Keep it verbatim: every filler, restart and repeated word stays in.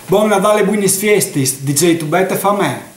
Buon Natale, buenas fiestas, D J Tubetta fa me.